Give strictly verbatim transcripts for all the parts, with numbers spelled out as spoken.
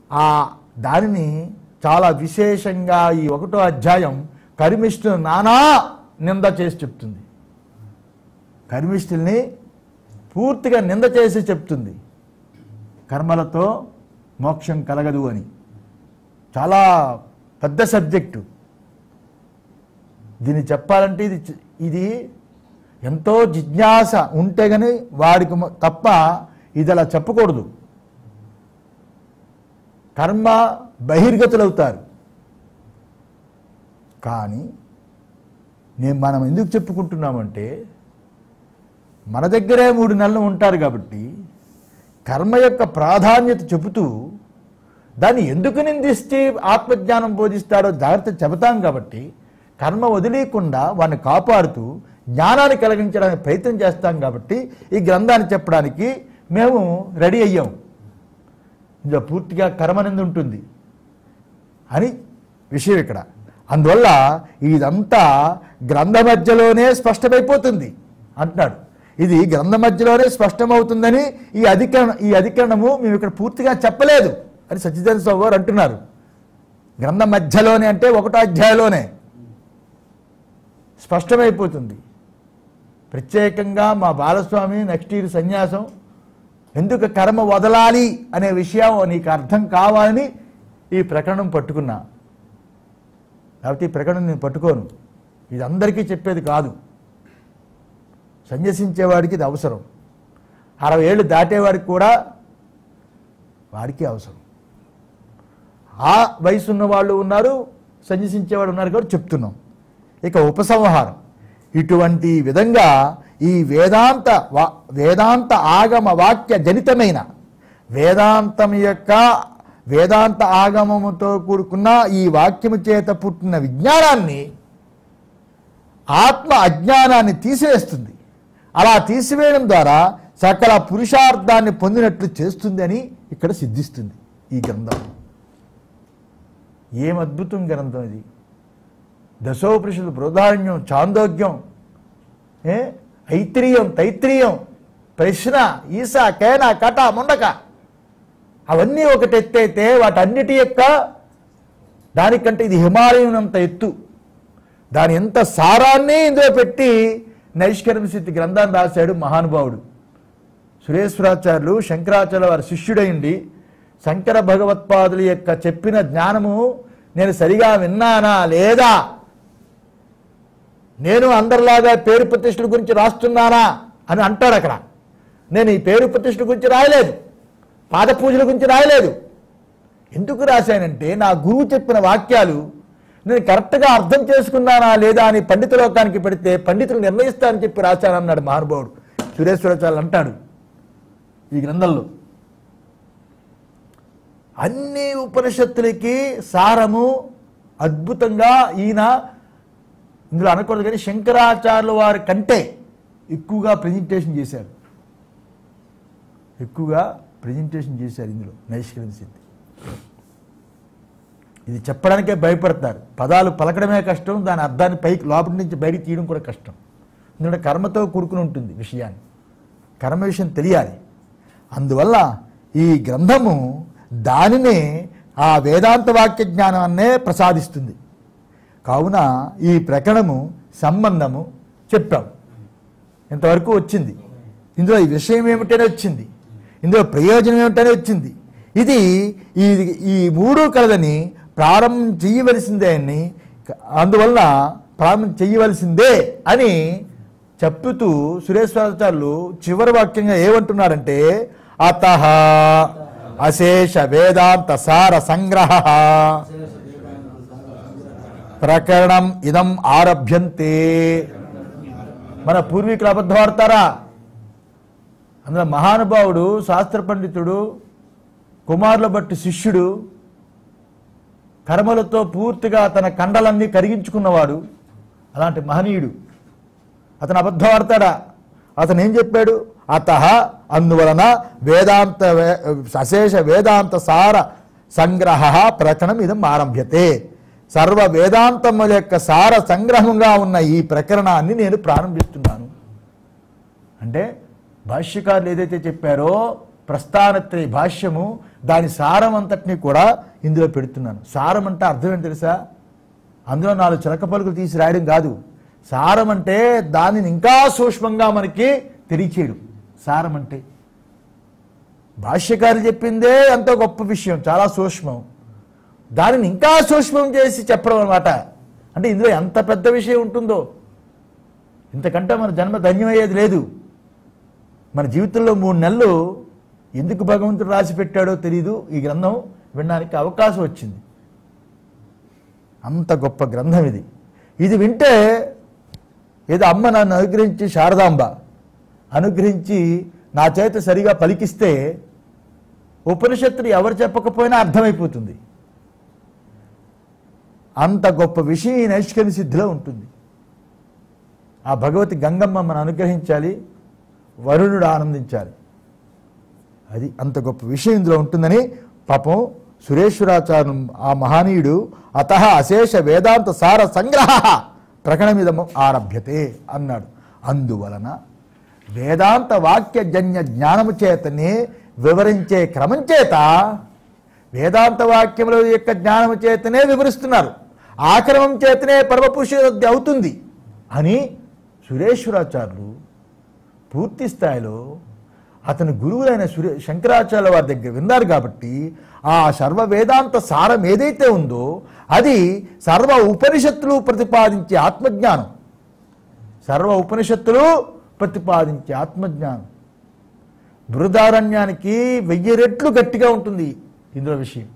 ఆ దానిని చాలా విశేషంగా ఈ ఒకటో అధ్యాయం కర్మిష్ఠులు నానా నింద చేసి చెప్తుంది. కర్మిష్ఠుల్ని పూర్తిగా నింద చేసి చెప్తుంది. కర్మలతో మోక్షం కలగదు అని. చాలా పెద్ద సబ్జెక్టు. దీన్ని చెప్పాలంటే ఇది ఇది ఎంతో జిజ్ఞాస ఉంటే కానీ వాడికి తప్ప ఇది అలా చెప్పకూడదు. కర్మ బహిర్గతులవుతారు. కానీ నేను మనం ఎందుకు చెప్పుకుంటున్నామంటే మన దగ్గరే మూడు నెలలు ఉంటారు కాబట్టి కర్మ యొక్క ప్రాధాన్యత చెబుతూ దాన్ని ఎందుకు నిందిస్తే ఆత్మజ్ఞానం బోధిస్తాడో జాగ్రత్త చెబుతాం కాబట్టి కర్మ వదిలేయకుండా వాడిని కాపాడుతూ జ్ఞానాన్ని కలిగించడానికి ప్రయత్నం చేస్తాం కాబట్టి ఈ గ్రంథాన్ని చెప్పడానికి మేము రెడీ అయ్యాం. ఇందులో పూర్తిగా కర్మనింద ఉంటుంది అని విషయం ఇక్కడ. అందువల్ల ఇదంతా గ్రంథ మధ్యలోనే స్పష్టమైపోతుంది అంటున్నాడు. ఇది గ్రంథ మధ్యలోనే స్పష్టమవుతుందని ఈ అధికరణ ఈ అధికరణము మేము ఇక్కడ పూర్తిగా చెప్పలేదు అని సచ్చిదానంద స్వామి వారు అంటున్నారు. గ్రంథ మధ్యలోనే అంటే ఒకటో అధ్యాయంలోనే స్పష్టమైపోతుంది. ప్రత్యేకంగా మా బాలస్వామి నెక్స్ట్ ఇయర్ సన్యాసం ఎందుకు కర్మ వదలాలి అనే విషయం నీకు అర్థం కావాలని ఈ ప్రకరణం పట్టుకున్నా. లేకపోతే ఈ ప్రకరణం నేను పట్టుకోను. ఇది అందరికీ చెప్పేది కాదు. సన్యసించేవాడికి ఇది అవసరం. అరవై ఏళ్ళు దాటేవాడికి కూడా వాడికి అవసరం. ఆ వయసు ఉన్న వాళ్ళు ఉన్నారు, సన్యసించేవాడు ఉన్నారు కాబట్టి చెప్తున్నాం. ఇక ఉపసంహారం. ఇటువంటి విధంగా ఈ వేదాంత వా వేదాంత ఆగమ వాక్య జనితమైన వేదాంతం యొక్క వేదాంత ఆగమముతో కూడుకున్న ఈ వాక్యము చేత పుట్టిన విజ్ఞానాన్ని ఆత్మ అజ్ఞానాన్ని తీసివేస్తుంది. అలా తీసివేయడం ద్వారా సకల పురుషార్థాన్ని పొందినట్లు చేస్తుంది అని ఇక్కడ సిద్ధిస్తుంది ఈ గ్రంథం. ఏం అద్భుతం గ్రంథం ఇది. దశోపనిషత్తు, బృహదారణ్యం, చాందోగ్యం, ఏ ఐత్రీయం, తైత్రీయం, ప్రశ్న, ఈసా, కేన, కట, ముండక అవన్నీ ఒకటి ఎత్తైతే వాటన్నిటి యొక్క దానికంటే ఇది హిమాలయం అంత ఎత్తు. దాని ఎంత సారాన్ని ఇందులో పెట్టి నైష్కర్మ సిద్ధి గ్రంథాన్ని రాశాడు మహానుభావుడు. సురేశ్వరాచార్యులు శంకరాచార్యుల వారి శిష్యుడైండి శంకర భగవత్పాదుల యొక్క చెప్పిన జ్ఞానము నేను సరిగా విన్నానా లేదా, నేను అందరిలాగా పేరు ప్రతిష్టల గురించి రాస్తున్నానా అని అంటాడు. అక్కడ నేను ఈ పేరు ప్రతిష్టల గురించి రాయలేదు, పాద పూజల గురించి రాయలేదు. ఎందుకు రాశానంటే నా గురువు చెప్పిన వాక్యాలు నేను కరెక్ట్గా అర్థం చేసుకున్నానా లేదా అని పండిత లోకానికి పెడితే పండితులు నిర్ణయిస్తారని చెప్పి రాశానన్నాడు మహానుభావుడు సురేశ్వరాచార్యులు అంటాడు ఈ గ్రంథంలో. అన్ని ఉపనిషత్తులకి సారము అద్భుతంగా ఈయన ఇందులో అనకూడదు కానీ శంకరాచార్యుల వారి కంటే ఎక్కువగా ప్రజెంటేషన్ చేశారు ఎక్కువగా ప్రజెంటేషన్ చేశారు ఇందులో నైష్కర్మ సిద్ధి. ఇది చెప్పడానికే భయపడతారు. పదాలు పలకడమే కష్టం, దాని అర్థాన్ని పైకి లోపల నుంచి బయటికి తీయడం కూడా కష్టం. ఎందుకంటే కర్మతో కూడుకుని ఉంటుంది విషయాన్ని, కర్మ విషయం తెలియాలి. అందువల్ల ఈ గ్రంథము దానినే ఆ వేదాంత వాక్య జ్ఞానాన్నే ప్రసాదిస్తుంది. కావున ఈ ప్రకరణము సంబంధము చెప్పాం, ఇంతవరకు వచ్చింది. ఇందులో ఈ విషయం ఏమిటనే వచ్చింది, ఇందులో ప్రయోజనం ఏమిటనే వచ్చింది. ఇది ఈ ఈ మూడు కలదని ప్రారంభం చేయవలసిందే అని, అందువల్ల ప్రారంభం చేయవలసిందే అని చెప్పుతూ సురేశ్వరాచార్యులు చివరి వాక్యంగా ఏమంటున్నారంటే అతః అశేష వేదాంత సార సంగ్రహ ప్రకరణం ఇదం ఆరభ్యంతే. మన పూర్వీకులు అబద్ధం ఆడతారా? అందులో మహానుభావుడు శాస్త్ర పండితుడు కుమారుల బట్టి శిష్యుడు కర్మలతో పూర్తిగా తన కండలన్నీ కరిగించుకున్నవాడు, అలాంటి మహనీయుడు అతను అబద్ధం ఆడతాడా? అతను ఏం చెప్పాడు? అతః అందువలన వేదాంత అశేష వేదాంత సార సంగ్రహ ప్రకరణం ఇదం ఆరంభ్యతే. సర్వ వేదాంతముల యొక్క సార సంగ్రహంగా ఉన్న ఈ ప్రకరణాన్ని నేను ప్రారంభిస్తున్నాను. అంటే భాష్యకారులు ఏదైతే చెప్పారో ప్రస్థానత్రయ భాష్యము దాని సారం అంతటినీ కూడా ఇందులో పెడుతున్నాను. సారం అంటే అర్థం ఏంటి తెలుసా? అందులో నాలుగు చిలక పలుకులు తీసి రాయడం కాదు. సారం అంటే దానిని ఇంకా సూక్ష్మంగా మనకి తెలియచేయడం. సారం అంటే భాష్యకారులు చెప్పిందే ఎంతో గొప్ప విషయం, చాలా సూక్ష్మం. దానిని ఇంకా సూక్ష్మం చేసి చెప్పడం అన్నమాట. అంటే ఇందులో ఎంత పెద్ద విషయం ఉంటుందో, ఇంతకంటే మన జన్మ ధన్యమయ్యేది లేదు. మన జీవితంలో మూడు నెలలు ఎందుకు భగవంతుడు రాసి పెట్టాడో తెలియదు. ఈ గ్రంథం వినడానికి అవకాశం వచ్చింది. అంత గొప్ప గ్రంథం ఇది. ఇది వింటే ఏదో అమ్మ నన్ను అనుగ్రహించి, శారదాంబ అనుగ్రహించి నా చేత సరిగా పలికిస్తే ఉపనిషత్తులు ఎవరు చెప్పకపోయినా అర్థమైపోతుంది. అంత గొప్ప విషయం ఈ నైష్కర్మ్య సిద్ధిలో ఉంటుంది. ఆ భగవతి గంగమ్మ మనం అనుగ్రహించాలి, వరుణుడు ఆనందించాలి. అది అంత గొప్ప విషయం ఇందులో ఉంటుందని పాపం సురేశ్వరాచార్య ఆ మహనీయుడు అత అశేష వేదాంత సార సంగ్రహ ప్రకటమిదము ఆరభ్యతే అన్నాడు. అందువలన వేదాంత వాక్యజన్య జ్ఞానము చేతనే వివరించే క్రమం చేత వేదాంత వాక్యముల యొక్క జ్ఞానము చేతనే వివరిస్తున్నారు. ఆ క్రమం చేతనే పరమపురుషుద్ధి అవుతుంది అని సురేశ్వరాచార్యులు పూర్తి స్థాయిలో అతని గురువులైన సురే శంకరాచార్యుల వారి దగ్గర విన్నారు. కాబట్టి ఆ సర్వ వేదాంత సారం ఏదైతే ఉందో అది సర్వ ఉపనిషత్తులు ప్రతిపాదించే ఆత్మజ్ఞానం. సర్వ ఉపనిషత్తులు ప్రతిపాదించే ఆత్మజ్ఞానం. బృహదారణ్యానికి వెయ్యి రెట్లు గట్టిగా ఉంటుంది ఇందులో విషయం.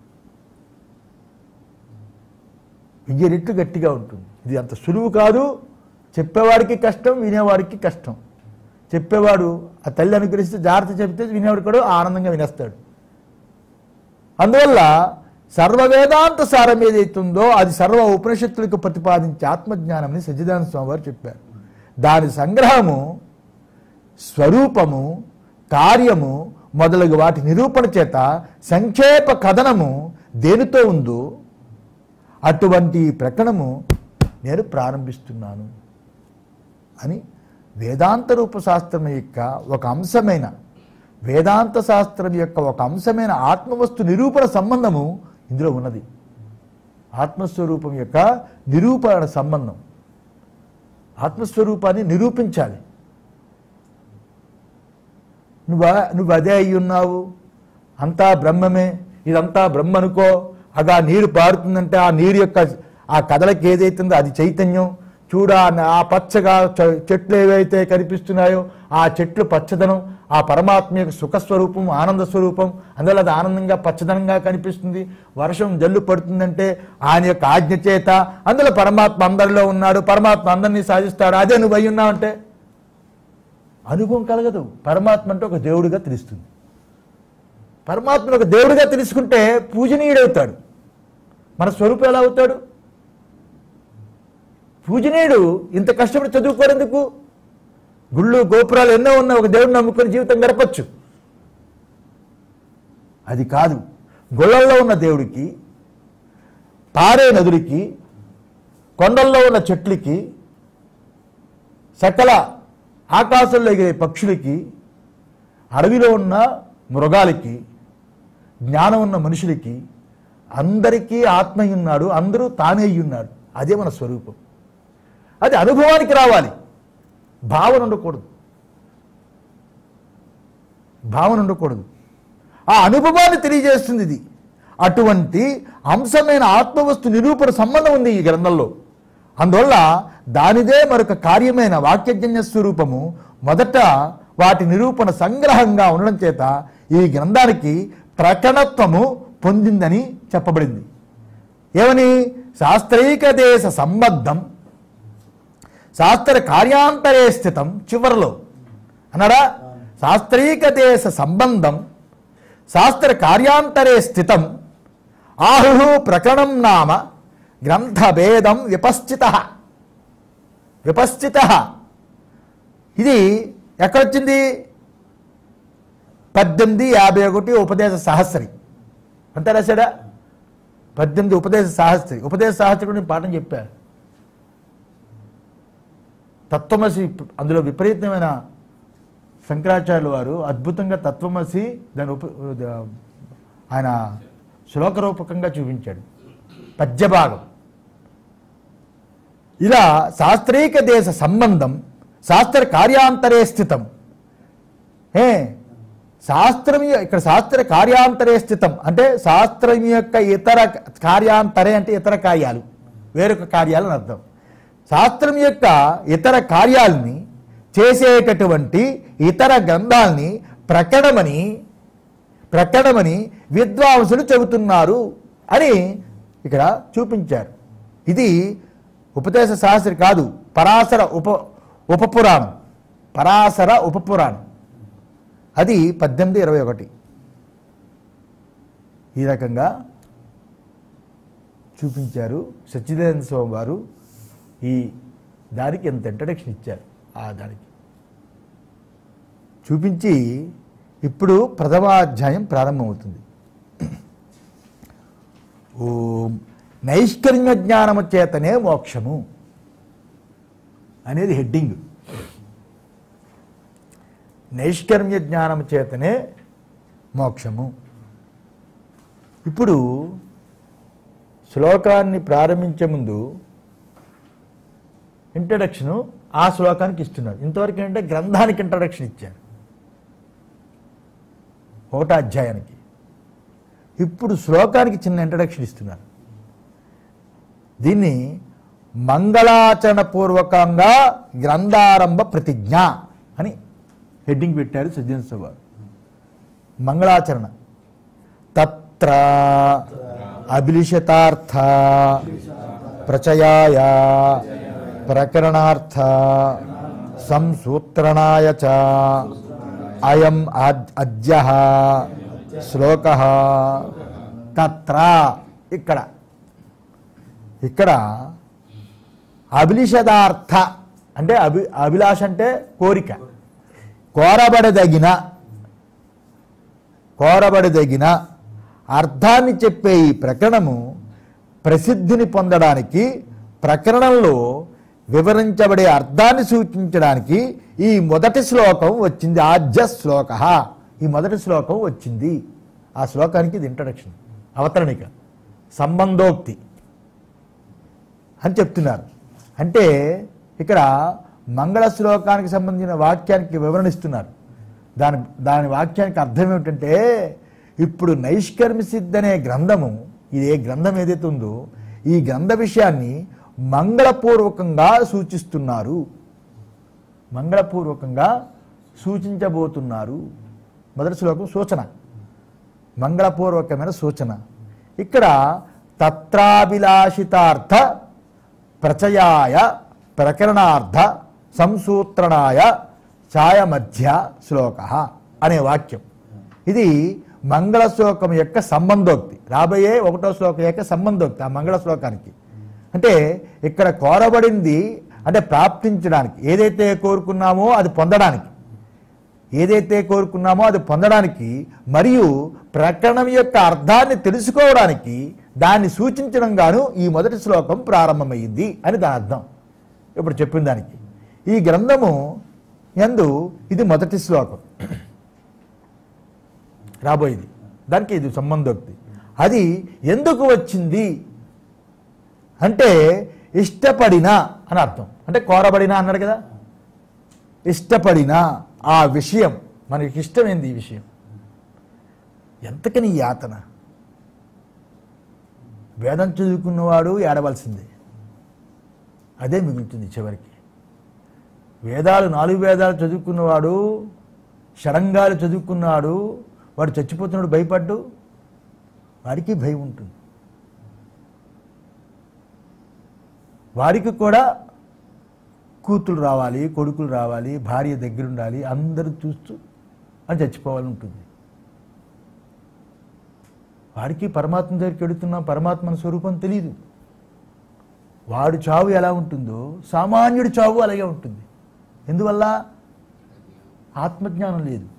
వెయ్యి రెట్లు గట్టిగా ఉంటుంది. ఇది అంత సులువు కాదు. చెప్పేవాడికి కష్టం, వినేవాడికి కష్టం. చెప్పేవాడు ఆ తల్లి అనుగ్రహిస్తే జాగ్రత్త చెబితే వినేవాడు కూడా ఆనందంగా వినేస్తాడు. అందువల్ల సర్వవేదాంత సారం ఏదైతుందో అది సర్వ ఉపనిషత్తులకు ప్రతిపాదించే ఆత్మజ్ఞానం అని సచ్చిదానంద స్వామి వారు చెప్పారు. దాని సంగ్రహము, స్వరూపము, కార్యము మొదలగు వాటి నిరూపణ చేత సంక్షేప కథనము దేనితో ఉందో అటువంటి ప్రకటనము నేను ప్రారంభిస్తున్నాను అని వేదాంత రూప శాస్త్రం యొక్క ఒక అంశమైన వేదాంత శాస్త్రం యొక్క ఒక అంశమైన ఆత్మవస్తు నిరూపణ సంబంధము ఇందులో ఉన్నది. ఆత్మస్వరూపం యొక్క నిరూపణ సంబంధం. ఆత్మస్వరూపాన్ని నిరూపించాలి. నువ్వు నువ్వు అదే అయి ఉన్నావు, అంతా బ్రహ్మమే, ఇదంతా బ్రహ్మ అనుకో. అగా నీరు పారుతుందంటే ఆ నీరు యొక్క ఆ కథలకి ఏదైతుందో అది చైతన్యం. చూడ ఆ పచ్చగా చెట్లు ఏవైతే కనిపిస్తున్నాయో ఆ చెట్లు పచ్చదనం, ఆ పరమాత్మ యొక్క సుఖస్వరూపం, ఆనంద స్వరూపం. అందువల్ల అది ఆనందంగా పచ్చదనంగా కనిపిస్తుంది. వర్షం జల్లు పడుతుందంటే ఆయన యొక్క ఆజ్ఞ చేత. అందులో పరమాత్మ అందరిలో ఉన్నాడు, పరమాత్మ అందరినీ సాధిస్తాడు. అదే నువ్వు అయి ఉన్నావంటే అనుభవం కలగదు. పరమాత్మ అంటే ఒక దేవుడిగా తెలుస్తుంది. పరమాత్మను ఒక దేవుడిగా తెలుసుకుంటే పూజనీయుడవుతాడు. మన స్వరూపం ఎలా అవుతాడు? పూజనీయుడు ఇంత కష్టపడి చదువుకోరేందుకు? గుళ్ళు గోపురాలు ఎన్నో ఉన్న ఒక దేవుడిని నమ్ముకొని జీవితం గడపచ్చు. అది కాదు. గుళ్ళల్లో ఉన్న దేవుడికి, పారే నదులకి, కొండల్లో ఉన్న చెట్లకి, సకల ఆకాశంలో ఎగిరే పక్షులకి, అడవిలో ఉన్న మృగాలకి, జ్ఞానం ఉన్న మనుషులకి అందరికీ ఆత్మ ఉన్నాడు. అందరూ తానే ఉన్నాడు. అదే మన స్వరూపం. అది అనుభవానికి రావాలి. భావన ఉండకూడదు. భావన ఉండకూడదు. ఆ అనుభవాన్ని తెలియజేస్తుంది ఇది. అటువంటి అంశమైన ఆత్మవస్తు నిరూపణ సంబంధం ఉంది ఈ గ్రంథంలో. అందువల్ల దానిదే మరొక కార్యమైన వాక్యజన్య స్వరూపము మొదట వాటి నిరూపణ సంగ్రహంగా ఉండడం చేత ఈ గ్రంథానికి ప్రకటనత్వము పొందిందని చెప్పబడింది. ఏమని? శాస్త్రైక దేశ సంబద్ధం శాస్త్ర కార్యాంతరే స్థితం. చివరిలో అన్నాడా? శాస్త్రైక దేశ సంబంధం శాస్త్ర కార్యాంతరే స్థితం ఆహు ప్రకరణం నామ గ్రంథభేదం విపశ్చిత. విపశ్చిత ఇది ఎక్కడొచ్చింది? పద్దెనిమిది యాభై ఒకటి ఉపదేశ సహస్రి అంతే రాశాడా? పద్దెనిమిది ఉపదేశ సహస్రి. ఉపదేశ సహస్రి నేను పాఠం చెప్పాను. తత్వమసి అందులో విపరీతమైన శంకరాచార్యుల వారు అద్భుతంగా తత్వమసి దాని ఉప ఆయన శ్లోకరూపకంగా చూపించాడు పద్యభాగం. ఇలా శాస్త్రీక దేశ సంబంధం శాస్త్ర కార్యాంతరే స్థితం. ఏ శాస్త్రం ఇక్కడ శాస్త్ర కార్యాంతరే స్థితం అంటే శాస్త్రం యొక్క ఇతర కార్యాంతరే అంటే ఇతర కార్యాలు, వేరొక కార్యాలు అని అర్థం. శాస్త్రం యొక్క ఇతర కార్యాలని చేసేటటువంటి ఇతర గ్రంథాలని ప్రకటమని ప్రకటమని విద్వాంసులు చెబుతున్నారు అని ఇక్కడ చూపించారు. ఇది ఉపదేశ శాస్త్రి కాదు, పరాశర ఉప ఉపపురాణం పరాశర ఉపపురాణం. అది పద్దెనిమిది ఇరవై ఒకటి. ఈ రకంగా చూపించారు సచ్చిదానంద స్వామి వారు. ఈ దానికి ఎంత ఇంట్రడక్షన్ ఇచ్చారు ఆ దానికి చూపించి ఇప్పుడు ప్రథమాధ్యాయం ప్రారంభమవుతుంది. ఓం నైష్కర్మ్య జ్ఞానము చేతనే మోక్షము అనేది హెడ్డింగ్. నైష్కర్మ్య జ్ఞానము చేతనే మోక్షము. ఇప్పుడు శ్లోకాన్ని ప్రారంభించే ముందు ఇంట్రడక్షను ఆ శ్లోకానికి ఇస్తున్నారు. ఇంతవరకు ఏంటంటే గ్రంథానికి ఇంట్రడక్షన్ ఇచ్చారు ఒకటో అధ్యాయానికి. ఇప్పుడు శ్లోకానికి చిన్న ఇంట్రడక్షన్ ఇస్తున్నారు. దీన్ని మంగళాచరణ పూర్వకంగా గ్రంథారంభ ప్రతిజ్ఞ అని హెడ్డింగ్ పెట్టారు సజ్జన సభ. మంగళాచరణ తత్ర అభిలిషితార్థ ప్రచయాయ ప్రకరణార్థ సంసూత్రణాయ చ అయం అద్యః శ్లోకః తత్ర. ఇక్కడ ఇక్కడ అభిలిషదార్థ అంటే అభి అభిలాష అంటే కోరిక, కోరబడదగిన కోరబడదగిన అర్థాన్ని చెప్పే ఈ ప్రకరణము ప్రసిద్ధిని పొందడానికి, ప్రకరణంలో వివరించబడే అర్థాన్ని సూచించడానికి ఈ మొదటి శ్లోకం వచ్చింది. ఆద్య శ్లోక, ఈ మొదటి శ్లోకం వచ్చింది. ఆ శ్లోకానికి ఇది ఇంట్రడక్షన్, అవతరణిక, సంబంధోక్తి అని చెప్తున్నారు. అంటే ఇక్కడ మంగళ శ్లోకానికి సంబంధించిన వాక్యానికి వివరణ ఇస్తున్నారు. దాని దాని వాక్యానికి అర్థం ఏమిటంటే, ఇప్పుడు నైష్కర్మ్య సిద్ధి అనే గ్రంథము, ఇది ఏ గ్రంథం ఏదైతే ఉందో ఈ గ్రంథ విషయాన్ని మంగళపూర్వకంగా సూచిస్తున్నారు, మంగళపూర్వకంగా సూచించబోతున్నారు. మొదటి శ్లోకం సూచన, మంగళపూర్వకమైన సూచన. ఇక్కడ తత్రాభిలాషితార్థ ప్రచయాయ ప్రకరణార్థ సంసూత్రణాయ ఛాయ మధ్య శ్లోక అనే వాక్యం. ఇది మంగళ శ్లోకం యొక్క సంబంధోక్తి, రాబోయే ఒకటో శ్లోకం యొక్క సంబంధోక్తి ఆ మంగళ శ్లోకానికి. అంటే ఇక్కడ కోరబడింది అంటే ప్రాప్తించడానికి, ఏదైతే కోరుకున్నామో అది పొందడానికి, ఏదైతే కోరుకున్నామో అది పొందడానికి, మరియు ప్రకరణం యొక్క అర్థాన్ని తెలుసుకోవడానికి దాన్ని సూచించడం గాను ఈ మొదటి శ్లోకం ప్రారంభమైంది అని దాని అర్థం. ఇప్పుడు చెప్పిన దానికి ఈ గ్రంథము యందు ఇది మొదటి శ్లోకం రాబోయేది, దానికి ఇది సంబంధోక్తి. అది ఎందుకు వచ్చింది అంటే ఇష్టపడిన అని అర్థం. అంటే కోరబడిన అన్నాడు కదా, ఇష్టపడిన ఆ విషయం, మనకి ఇష్టమైంది ఈ విషయం. ఎంతకని యాతన, వేదం చదువుకున్నవాడు ఏడవలసిందే, అదే మిగులుతుంది చివరికి. వేదాలు నాలుగు వేదాలు చదువుకున్నవాడు, షడంగాలు చదువుకున్నాడు, వాడు చచ్చిపోతున్నాడు భయపడ్డు, వాడికి భయం ఉంటుంది. వారికి కూడా కూతురు రావాలి, కొడుకులు రావాలి, భార్య దగ్గరుండాలి, అందరూ చూస్తూ అని చచ్చిపోవాలని ఉంటుంది. వాడికి పరమాత్మ దగ్గరికి వెళుతున్నా పరమాత్మ స్వరూపం తెలియదు. వాడు చావు ఎలా ఉంటుందో సామాన్యుడి చావు అలాగే ఉంటుంది. ఎందువల్ల? ఆత్మజ్ఞానం లేదు.